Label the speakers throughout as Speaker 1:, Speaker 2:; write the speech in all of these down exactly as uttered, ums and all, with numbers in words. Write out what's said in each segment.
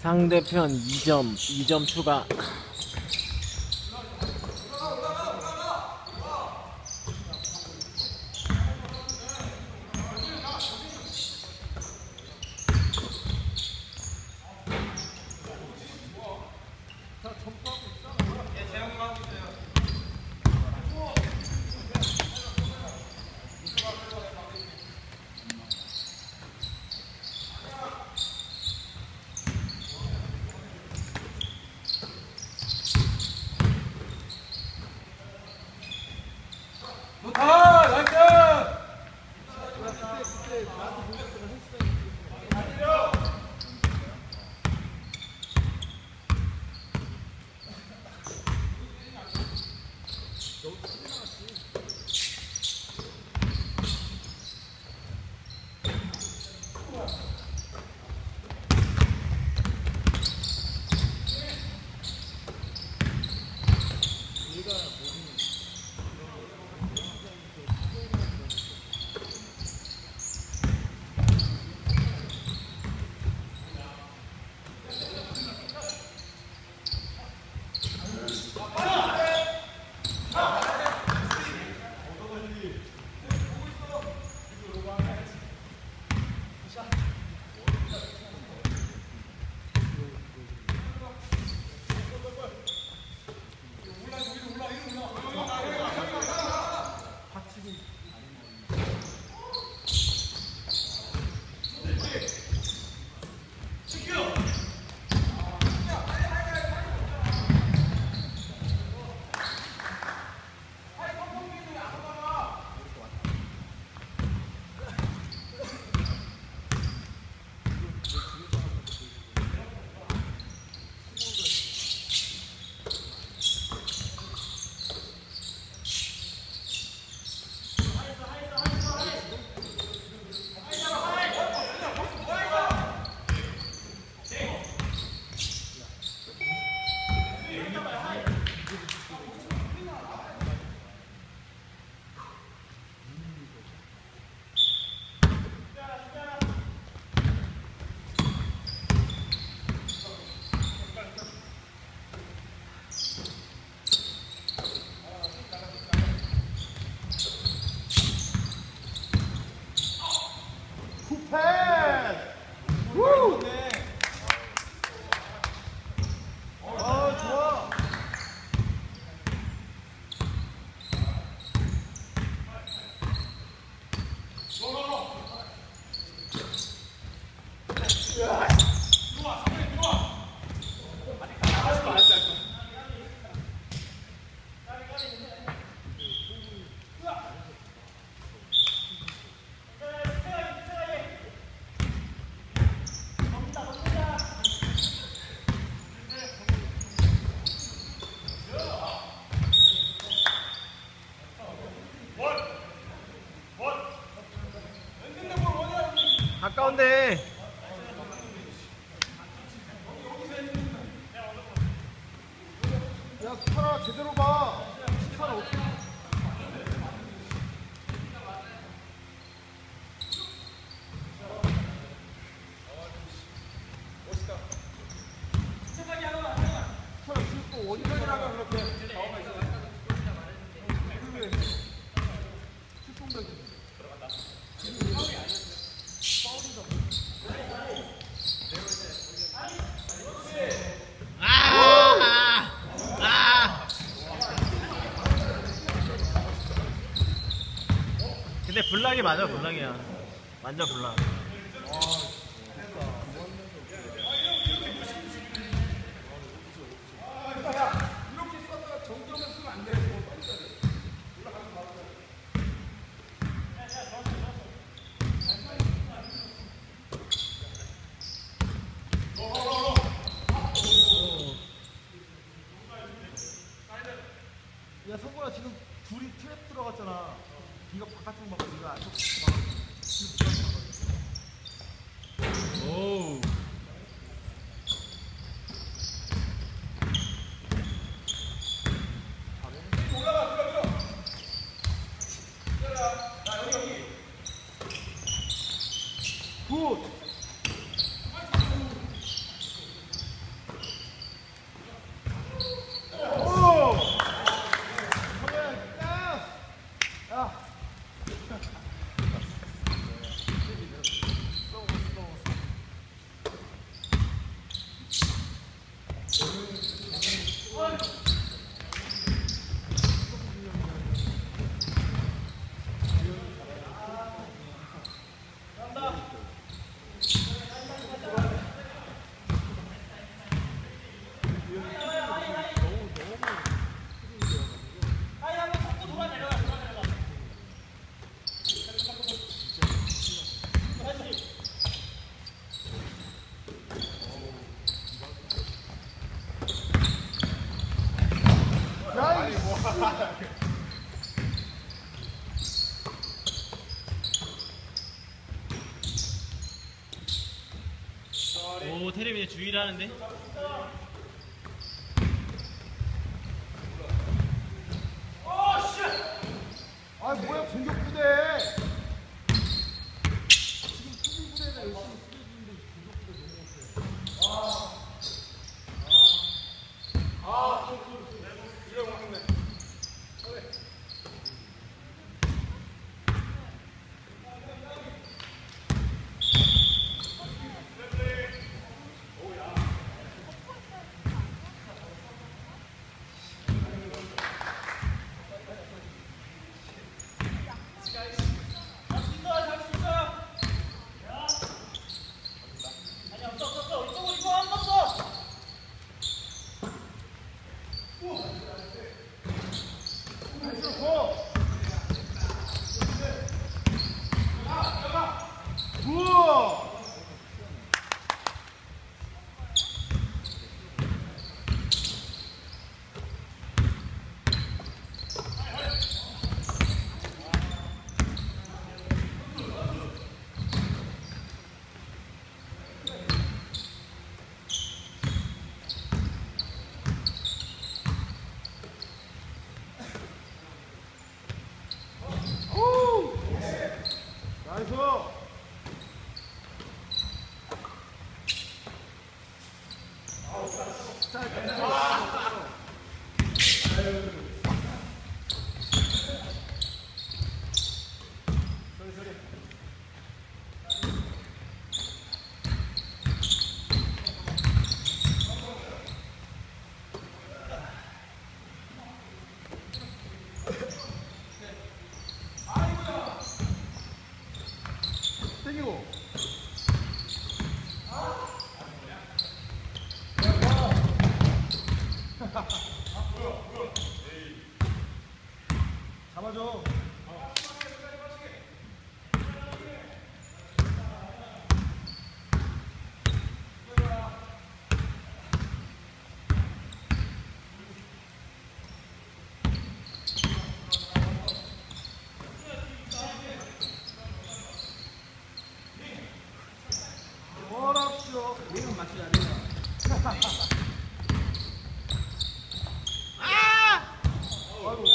Speaker 1: 상대편 이 점, 이 점 추가.
Speaker 2: 가까운데. 야, 스타라 제대로 봐. 스타라 어떻게? 멋있다. 스타라 지금 또 어디까지 나가 그렇게?
Speaker 1: 근데 블락이 맞아, 블락이야. 완전 블락.
Speaker 2: 야, 성구야, 지금 둘이 트랩 들어갔잖아. 네가 바깥쪽 막고 네가 안쪽 막 뒤로 못 가는 거야.
Speaker 1: 오, 테레비에 주의를 하는데?
Speaker 2: 아 뭐야 공격 부대. 지금 수비 부대가 열심히 수비 중인데 공격 부대 너무 못해. 아. 아. 이래 먹네. 우와! 오! 나이스! 땡기고. 잡아줘. 뭐랍쇼? 얘는 맞지 않냐?
Speaker 1: 아!
Speaker 2: 아이고.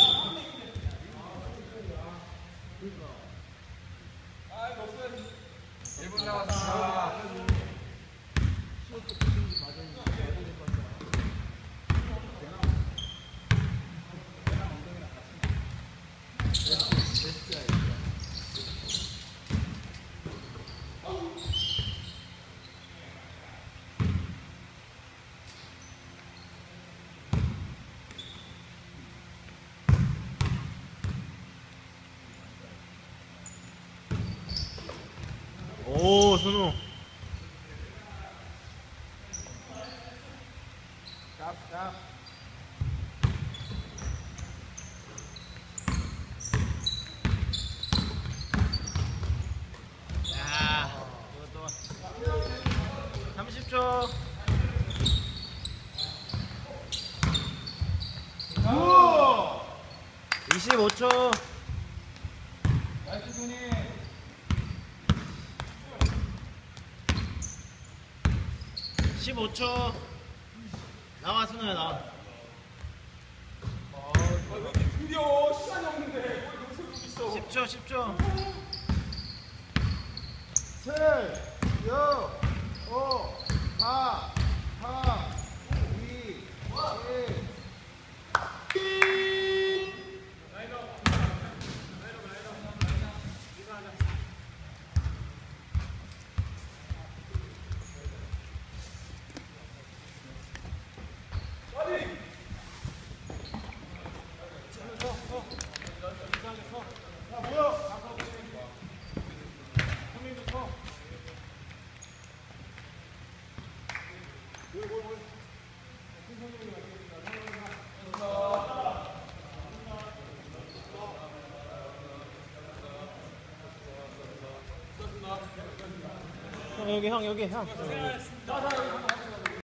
Speaker 2: 일 분 남았습니다.
Speaker 1: 오, 순우.
Speaker 2: cap, cap.
Speaker 1: 야, 이것도 삼십 초.
Speaker 2: 우와!
Speaker 1: 이십오 초.
Speaker 2: 나이스 손이.
Speaker 1: 십오 초. 나와, 순우야, 나와.
Speaker 2: 드디어 시간이 없는데 뭘 여기서 여기 있어.
Speaker 1: 십 초, 십 초.
Speaker 2: 칠, 육, 오, 사, 삼, 이, 일. 야, 뭐야? 형님부터.
Speaker 1: 형, 여기, 형, 여기, 형.
Speaker 2: 자, 자,